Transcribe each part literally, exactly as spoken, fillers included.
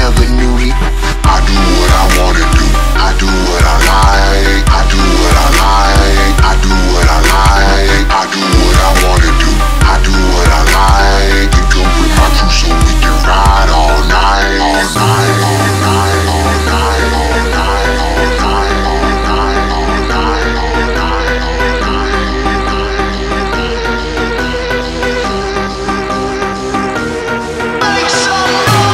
never knew me. I do what I wanna do, I do what I like, I do what I like, I do what I like, I do what I wanna do, I do what I like. And go with my crew so we can ride all night, all night, all night, all night, all night, all night, all night, all night, all night, make some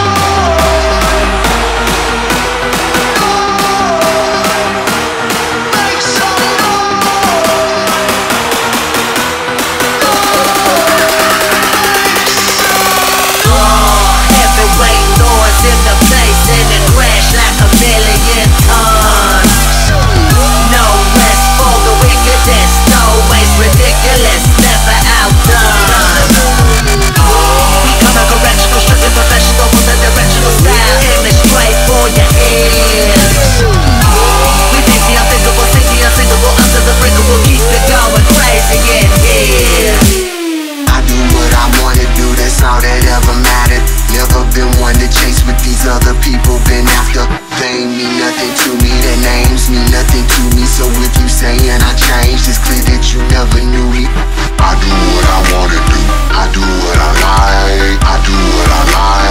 other people been after. They ain't mean nothing to me, their names mean nothing to me. So if you saying I changed, it's clear that you never knew me. I do what I wanna do, I do what I like, I do what I like.